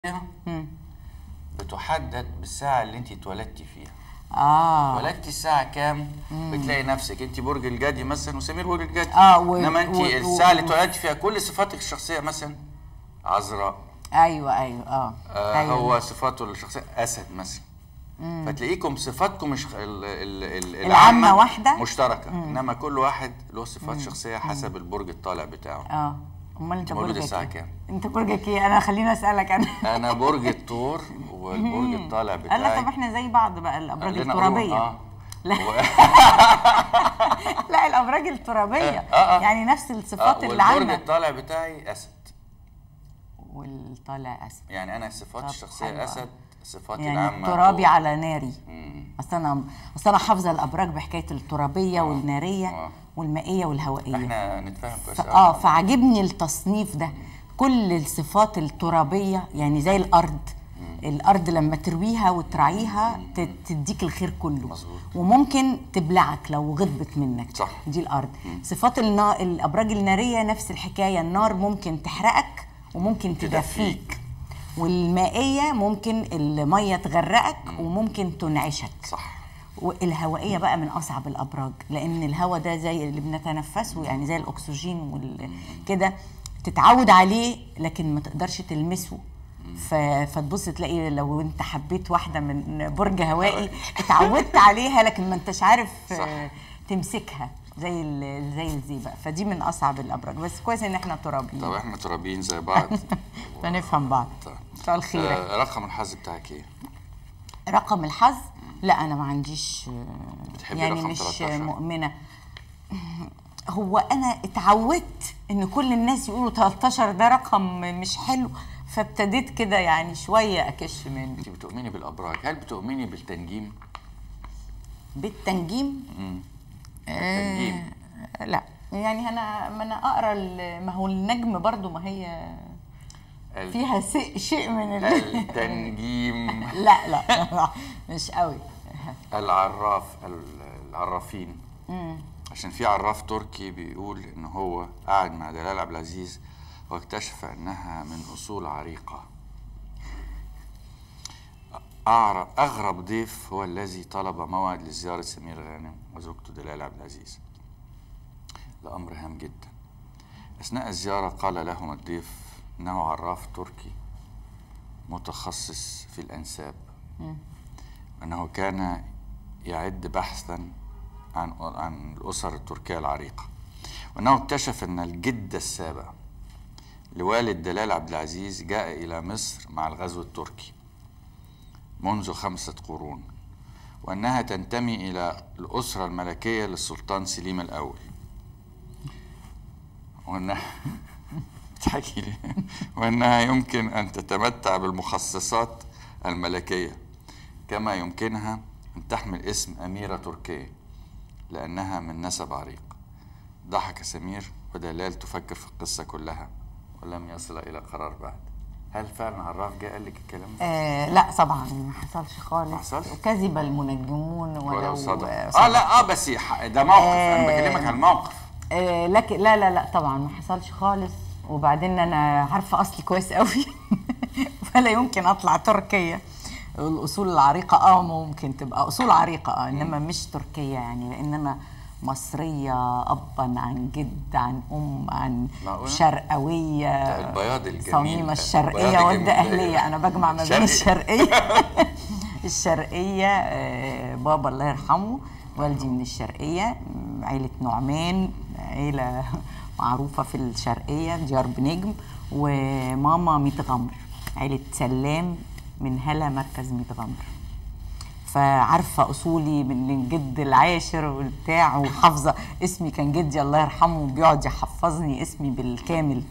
بتحدد بالساعة اللي انت اتولدتي فيها. اتولدتي الساعة كام؟ بتلاقي نفسك انت برج الجدي مثلا وسمير برج الجدي. انما انت الساعة اللي اتولدتي فيها كل صفاتك الشخصية مثلا عذراء. ايوه. أيوة. هو صفاته الشخصية أسد مثلا. فتلاقيكم صفاتكم العامة واحدة مشتركة. انما كل واحد له صفات شخصية حسب البرج الطالع بتاعه. امال انت برجك الساعة كام؟ انت برجك ايه؟ انا خليني اسالك انا برج الثور والبرج الطالع بتاعي. لا طب احنا زي بعض بقى الابراج الترابيه. لا لا الابراج الترابيه يعني نفس الصفات اللي عندنا. والبرج الطالع بتاعي اسد. والطالع اسد يعني انا صفاتي الشخصيه اسد، صفاتي يعني العامه ترابي على ناري. اصل انا حافظه الابراج بحكايه الترابيه والناريه والمائيه والهوائيه. احنا نتفاهم كويس فعجبني التصنيف ده. كل الصفات الترابيه يعني زي الارض. الارض لما ترويها وتراعيها تديك الخير كله. مظبوط. وممكن تبلعك لو غضبت منك. صح. دي الارض. صفات الابراج الناريه نفس الحكايه. النار ممكن تحرقك وممكن تدفيك. والمائيه ممكن الميه تغرقك وممكن تنعشك. صح. والهوائيه بقى من اصعب الابراج، لان الهواء ده زي اللي بنتنفسه، يعني زي الاكسجين كده، تتعود عليه لكن ما تقدرش تلمسه. فتبص تلاقي لو انت حبيت واحده من برج هوائي اتعودت عليها لكن ما انتش عارف تمسكها زي الزيبق. فدي من اصعب الابراج. بس كويس ان احنا ترابيين. طب احنا ترابيين زي بعض فنفهم بعض. مساء الخير. رقم الحظ بتاعك ايه؟ رقم الحظ؟ لا انا ما عنديش، يعني رقم مش 13. مؤمنه. هو انا اتعودت ان كل الناس يقولوا 13 ده رقم مش حلو، فابتديت كده يعني شويه اكش منه. انت بتؤمني بالابراج، هل بتؤمني بالتنجيم؟ بالتنجيم؟ التنجيم لا يعني انا اقرا ما هو النجم برضو ما هي فيها شيء من التنجيم. لا مش قوي. العرافين. عشان في عراف تركي بيقول ان هو قاعد مع دلال عبد العزيز واكتشف انها من اصول عريقه. اغرب ضيف هو الذي طلب موعد لزياره سمير غانم وزوجته دلال عبد العزيز لامر هام جدا. اثناء الزياره قال لهم الضيف انه عراف تركي متخصص في الانساب، انه كان يعد بحثا عن الاسر التركيه العريقه، وانه اكتشف ان الجد السابع لوالد دلال عبد العزيز جاء الى مصر مع الغزو التركي منذ 5 قرون، وانها تنتمي الى الاسره الملكيه للسلطان سليم الاول، وانها يمكن ان تتمتع بالمخصصات الملكيه كما يمكنها ان تحمل اسم اميره تركيه لانها من نسب عريق. ضحك سمير ودلال تفكر في القصه كلها ولم يصل الى قرار بعد. هل فعلا عراف جه قال لك الكلام ده؟ لا طبعا ما حصلش خالص. ما حصلش؟ وكذب المنجمون ولو صدق. لا بس ده موقف. انا بكلمك عن الموقف. لكن لا طبعا ما حصلش خالص. وبعدين انا عارفه اصلي كويس قوي فلا يمكن اطلع تركيه. الاصول العريقه ممكن تبقى اصول عريقه انما مش تركيه، يعني لان انا مصريه ابا عن جد عن عن شرقويه. البياض الجميل، صميمه الشرقيه والده اهليه. انا بجمع ما بين الشرقيه الشرقيه. بابا الله يرحمه والدي من الشرقيه، عيله نعمان، عيله معروفه في الشرقيه ديار بنجم. وماما ميت غمر، عيله سلام من هلا مركز ميت غمر. فعارفه اصولي من الجد العاشر والبتاع، وحافظه اسمي. كان جدي الله يرحمه بيقعد يحفظني اسمي بالكامل.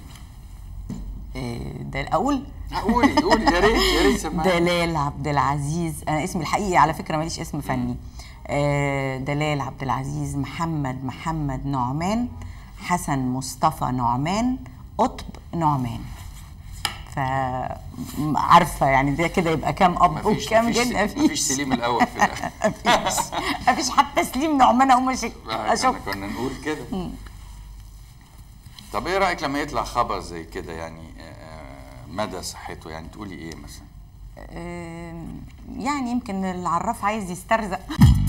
ده قولي يا ريت سمعني. دلال عبد العزيز. انا اسمي الحقيقي على فكره ماليش اسم فني. دلال عبد العزيز محمد نعمان حسن مصطفى نعمان قطب نعمان. فعارفه يعني ده كده يبقى كام اب وكام جد. مفيش سليم الاول في الاخر. مفيش حتى سليم نعمان اقوم اشك. كنا نقول كده. طب ايه رايك لما يطلع خبر زي كده، يعني مدى صحته؟ يعني تقولي ايه مثلا؟ يعني يمكن العراف عايز يسترزق.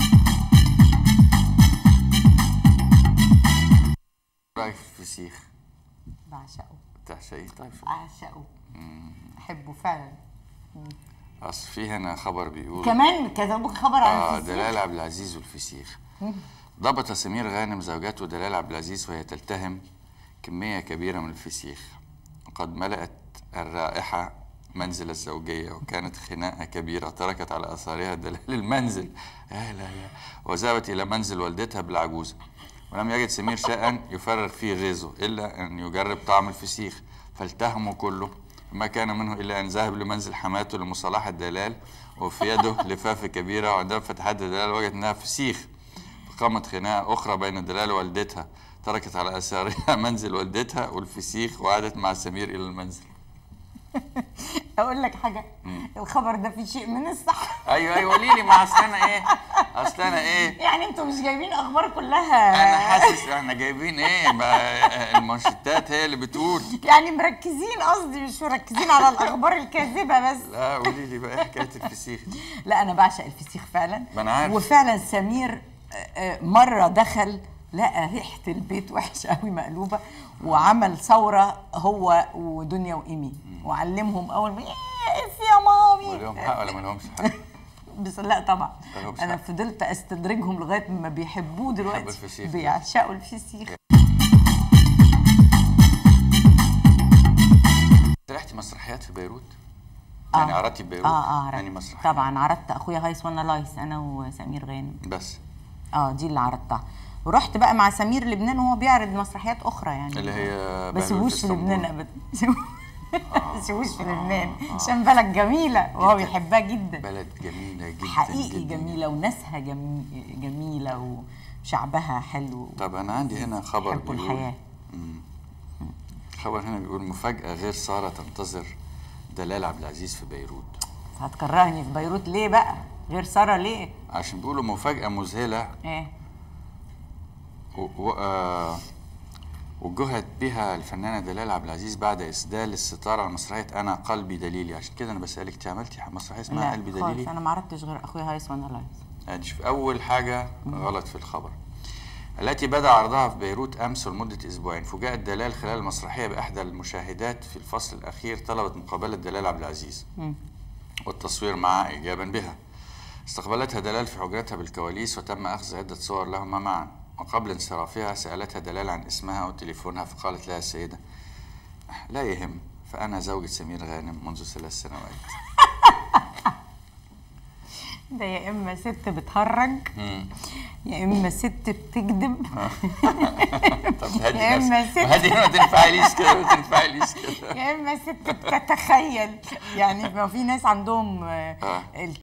رايك في الفسيخ؟ بعشقه. بتعشقيه؟ طيب بعشقه. احبه فعلا. اصل في هنا خبر بيقول كمان كتبوا خبر عن الفسيخ. دلال عبد العزيز والفسيخ. ضبط سمير غانم زوجته دلال عبد العزيز وهي تلتهم كمية كبيرة من الفسيخ، وقد ملأت الرائحة منزل الزوجية، وكانت خناقة كبيرة تركت على أثارها دلال المنزل لا وذهبت إلى منزل والدتها بالعجوزة، ولم يجد سمير شيئا يفرغ فيه غيظه إلا أن يجرب طعم الفسيخ، فالتهمه كله، ما كان منه إلا أن ذهب لمنزل حماته لمصالحة دلال، وفي يده لفافة كبيرة، وعندما فتحت دلال وجدت أنها فسيخ، فقامت خناقة أخرى بين دلال ووالدتها تركت على أثارها منزل والدتها والفسيخ، وعادت مع سمير إلى المنزل. اقول لك حاجه، الخبر ده فيه شيء من الصح. ايوه قولي لي، ما اصل انا ايه يعني انتوا مش جايبين اخبار كلها؟ انا حاسس احنا جايبين ايه المانشيتات هي اللي بتقول، يعني مركزين، قصدي مش مركزين على الاخبار الكاذبه بس. لا قولي لي بقى ايه حكايه الفسيخ دي؟ لا انا بعشق الفسيخ فعلا. ما انا عارف. وفعلا سمير مره دخل لقى ريحه البيت وحشه قوي مقلوبه، وعمل ثوره هو ودنيا وايمي، وعلمهم اول ما اف يا مامي. ولهم حق ولا ما لهمش حق؟ بس لا طبعا انا فضلت استدرجهم لغايه ما بيحبوه دلوقتي، بيعشقوا الفسيخ. رحتي مسرحيات في بيروت؟ يعني عرضتي في بيروت؟ يعني مسرحيات طبعا عرضت اخويا هايس وانا لايس، انا وسمير غانم بس. دي اللي عرضتها. ورحت بقى مع سمير لبنان وهو بيعرض مسرحيات اخرى يعني، اللي هي بس سيبوش في لبنان ابدا. سيبوش في لبنان عشان بلد جميله وهو بيحبها جدا. بلد جميله جدا حقيقي جدا. جميله، وناسها جميله، وشعبها حلو. طب انا عندي هنا خبر بيقول الحياه. خبر هنا بيقول مفاجاه غير ساره تنتظر دلال عبد العزيز في بيروت. هتكرهني في بيروت ليه بقى؟ غير ساره ليه؟ عشان بيقولوا مفاجاه مذهله وجهت بها الفنانه دلال عبد العزيز بعد اسدال الستار على مسرحيه انا قلبي دليلي. عشان كده انا بسالك، انت عملتي مسرحيه اسمها قلبي دليلي؟ لا انا ما عرضتش غير اخويا هايس وانا لايس. يعني شوف اول حاجه غلط في الخبر، التي بدا عرضها في بيروت امس ولمده اسبوعين. فوجئت دلال خلال المسرحيه باحدى المشاهدات في الفصل الاخير طلبت مقابله دلال عبد العزيز والتصوير معها ايجابا بها. استقبلتها دلال في حجرتها بالكواليس، وتم اخذ عده صور لهما معا، وقبل انصرافها سالتها دلال عن اسمها وتليفونها، فقالت لها السيده لا يهم، فانا زوجة سمير غانم منذ 3 سنوات. ده يا اما ست بتهرج يا اما ست بتكذب. طب يا اما ست ما تنفعليش كده يا اما ست بتتخيل. يعني ما في ناس عندهم